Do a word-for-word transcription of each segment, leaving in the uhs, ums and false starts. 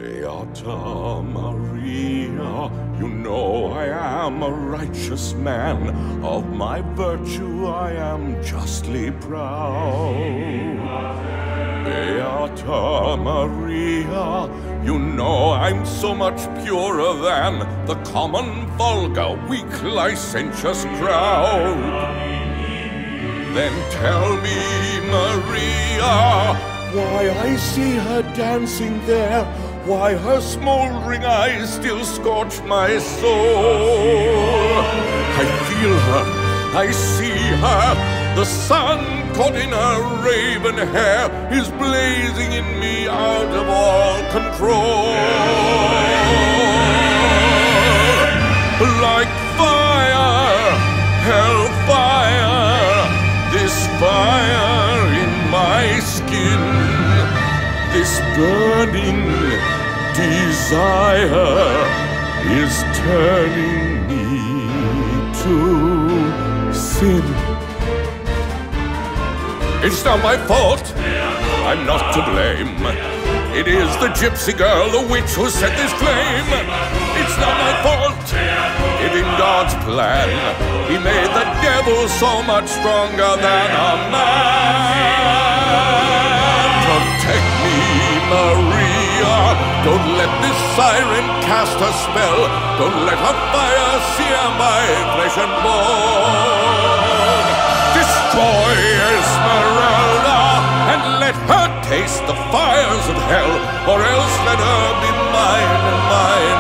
Beata Maria, you know I am a righteous man. Of my virtue I am justly proud. Beata Maria, you know I'm so much purer than the common, vulgar, weak, licentious crowd. Then tell me, Maria, why I see her dancing there, why her smoldering eyes still scorch my soul. I feel her, I see her, the sun caught in her raven hair is blazing in me out of all control. Like fire, hellfire, this fire in my skin, this burning desire is turning me to sin. It's not my fault, I'm not to blame. It is the gypsy girl, the witch, who set this flame. It's not my fault, if in God's plan He made the devil so much stronger than a man. Protect me, Maria, don't let this siren cast her spell. Don't let her fire sear my flesh and bone. Destroy Esmeralda and let her taste the fires of hell, or else let her be mine and mine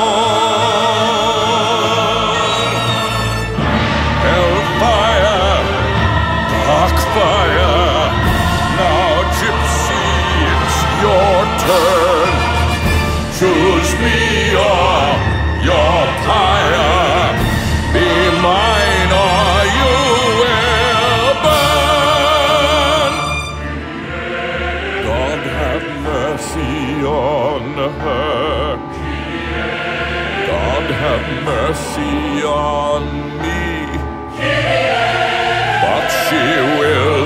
alone. Hellfire, darkfire, now gypsy, it's your turn. Choose me or your pyre, be mine or you will burn. God have mercy on her. God have mercy on me. But she will